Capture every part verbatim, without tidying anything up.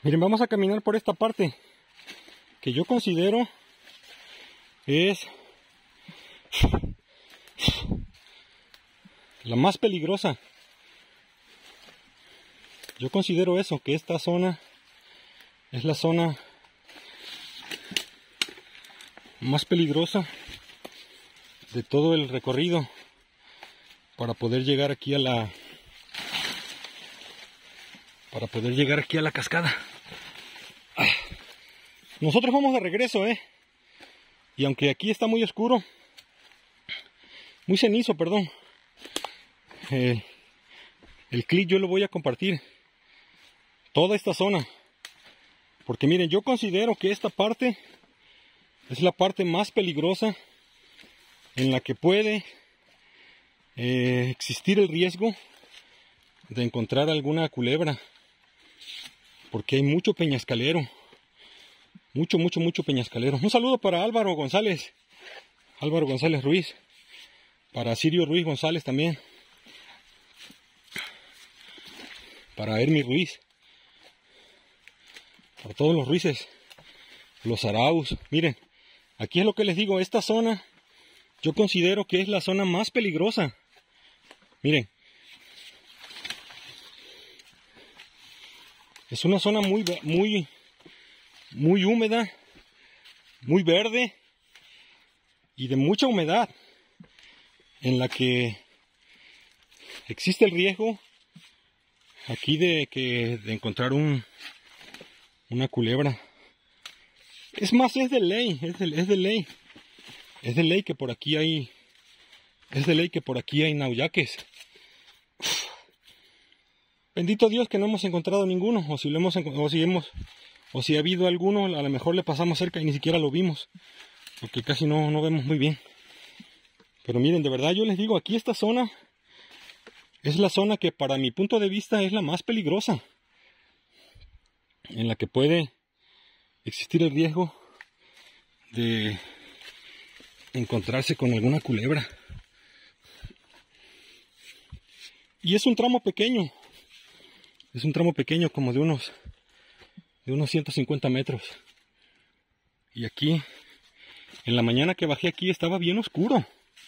Miren, vamos a caminar por esta parte que yo considero es la más peligrosa. Yo considero eso, que esta zona es la zona más peligrosa de todo el recorrido para poder llegar aquí a la para poder llegar aquí a la cascada. Nosotros vamos de regreso, eh y aunque aquí está muy oscuro, muy cenizo, perdón, eh, el clip yo lo voy a compartir toda esta zona, porque miren, yo considero que esta parte es la parte más peligrosa en la que puede eh, existir el riesgo de encontrar alguna culebra, porque hay mucho peñascalero, mucho, mucho, mucho peñascalero. Un saludo para Álvaro González, Álvaro González Ruiz, para Sirio Ruiz González también, para Hermi Ruiz, para todos los Ruizes, los Arauz. Miren, aquí es lo que les digo, esta zona yo considero que es la zona más peligrosa. Miren, es una zona muy, muy, muy húmeda, muy verde y de mucha humedad, en la que existe el riesgo aquí de, que, de encontrar un, una culebra. Es más, es de ley, es de, es de ley, es de ley que por aquí hay, es de ley que por aquí hay nauyaques. Bendito Dios que no hemos encontrado ninguno, o si lo hemos, o si hemos, o si ha habido alguno, a lo mejor le pasamos cerca y ni siquiera lo vimos, porque casi no, no vemos muy bien. Pero miren, de verdad yo les digo, aquí esta zona es la zona que para mi punto de vista es la más peligrosa, en la que puede existir el riesgo de encontrarse con alguna culebra. Y es un tramo pequeño, es un tramo pequeño como de unos, de unos ciento cincuenta metros. Y aquí, en la mañana que bajé aquí estaba bien oscuro.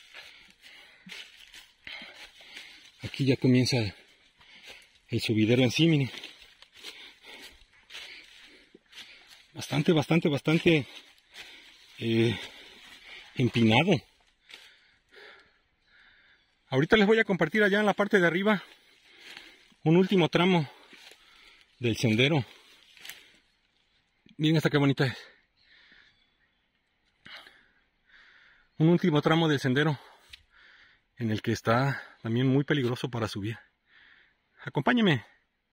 Aquí ya comienza el subidero en sí, miren. Bastante, bastante, bastante eh, empinado. Ahorita les voy a compartir allá en la parte de arriba un último tramo del sendero. Miren hasta qué bonita es. Un último tramo del sendero en el que está también muy peligroso para subir. Acompáñenme.